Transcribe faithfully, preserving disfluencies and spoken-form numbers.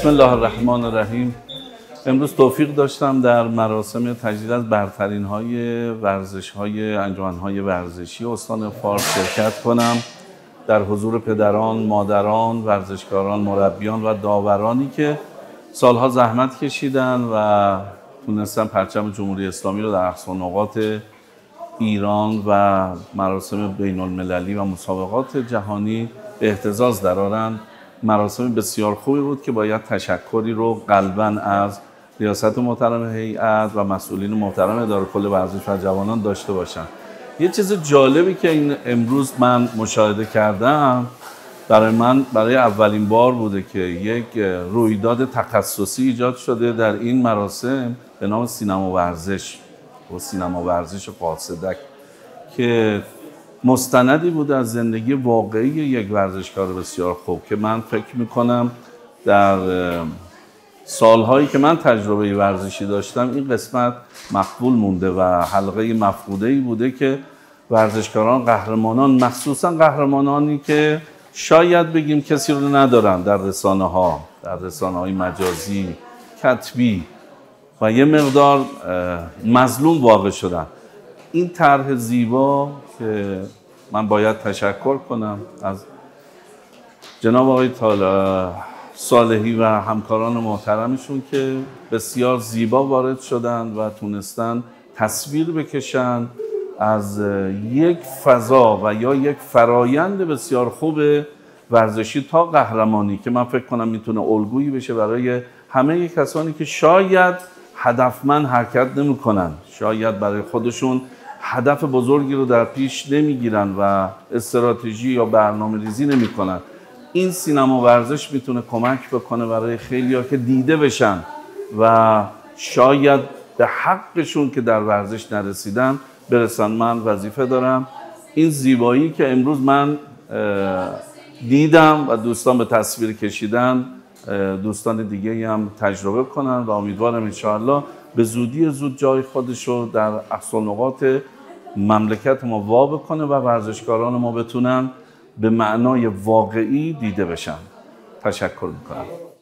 بسم الله الرحمن الرحیم. امروز توفیق داشتم در مراسم تجدید از برترین های ورزش های انجمن های ورزشی استان فارس شرکت کنم در حضور پدران، مادران، ورزشکاران، مربیان و داورانی که سالها زحمت کشیدن و تونستن پرچم جمهوری اسلامی رو در اقصا نقاط ایران و مراسم بین المللی و مسابقات جهانی به اهتزاز درآورند. مراسم بسیار خوبی بود که باید تشکری رو قلباً از ریاست محترم هیئت و مسئولین محترم اداره کل ورزش و جوانان داشته باشم. یه چیز جالبی که این امروز من مشاهده کردم برای من برای اولین بار بوده که یک رویداد تخصصی ایجاد شده در این مراسم به نام سینما ورزش و سینما ورزش قاصدک که مستندی بود از زندگی واقعی یک ورزشکار بسیار خوب که من فکر میکنم در سالهایی که من تجربه ورزشی داشتم این قسمت مقبول مونده و حلقه مفقوده‌ای بوده که ورزشکاران قهرمانان، مخصوصا قهرمانانی که شاید بگیم کسی رو ندارن در رسانه ها، در رسانه های مجازی، کتبی و یه مقدار مظلوم واقع شدن. این طرح زیبا که من باید تشکر کنم از جناب آقای صالحی و همکاران محترمشون که بسیار زیبا وارد شدند و تونستن تصویر بکشن از یک فضا و یا یک فرایند بسیار خوب ورزشی تا قهرمانی که من فکر کنم میتونه الگویی بشه برای همه کسانی که شاید هدفمند حرکت نمی‌کنن، شاید برای خودشون هدف بزرگی رو در پیش نمیگیرن و استراتژی یا برنامه ریزی نمی‌کنن. این سینما ورزش میتونه کمک بکنه برای خیلی‌ها که دیده بشن و شاید به حقشون که در ورزش نرسیدن برسن. من وظیفه دارم این زیبایی که امروز من دیدم و دوستان به تصویر کشیدن دوستان دیگه هم تجربه کنن و امیدوارم انشاءالله به زودی زود جای خودش رو در اقصا نقاط مملکت ما وا بکنه و ورزشکاران ما بتونن به معنای واقعی دیده بشن. تشکر میکنم.